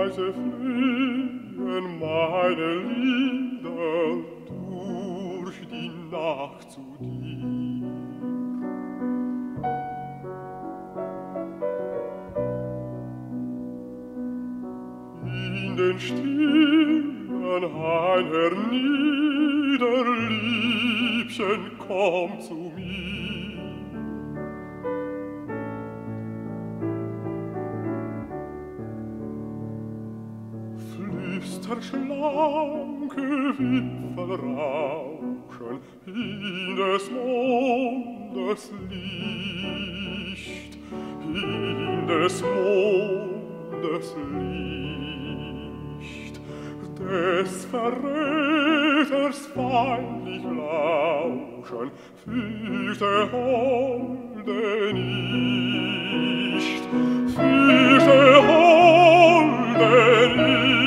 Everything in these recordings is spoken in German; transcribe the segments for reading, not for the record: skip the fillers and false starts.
leise flehen meine Lieder durch die Nacht zu dir. In den Stimmen ein hernieder, Liebchen, komm zu mir. Flüsterschlanke Wipfel rauschen in des Mondes Licht, in des Mondes Licht, des Verräters feindlich Lauschen fühlte Holde nicht, fühlte Holde nicht.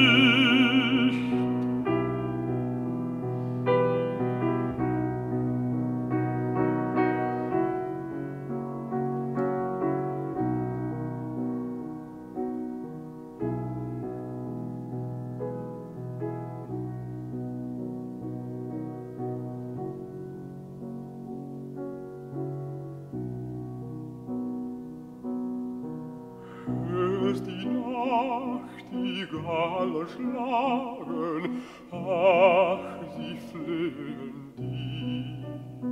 Hörst die Nacht die Galle schlagen, ach, sie flehen dich.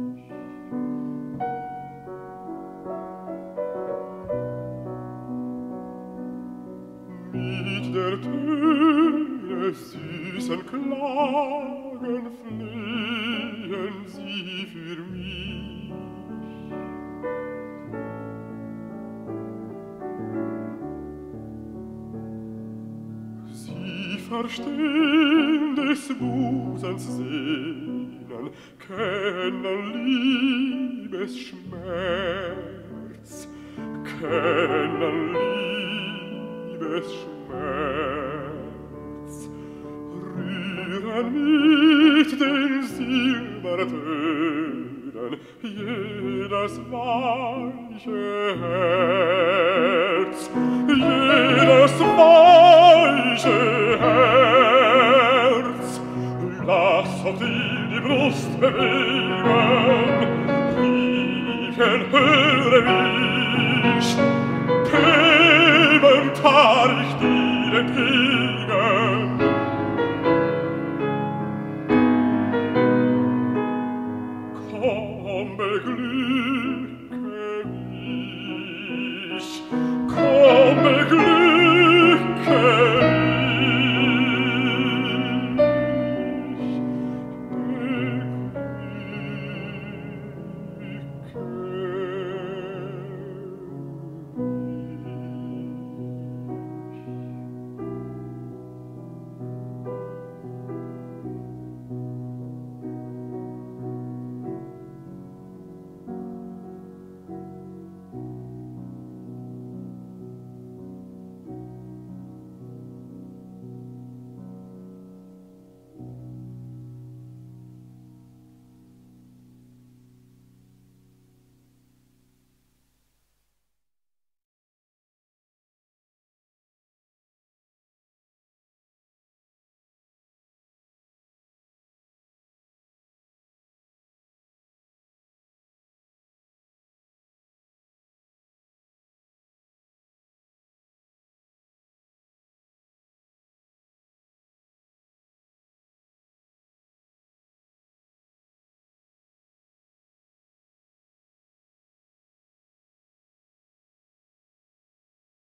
Mit der Töne süßen Klagen flehen sie für mich. Verstehen des Busens Sehnen, kennen Liebesschmerz, kennen Liebesschmerz. Rühren mit den Silbertönen jedes weiche Herz, jedes weiche Herz. Lass auf die Brust bewegen, Liebchen, höre mich, bebend fahr ich dir entgegen.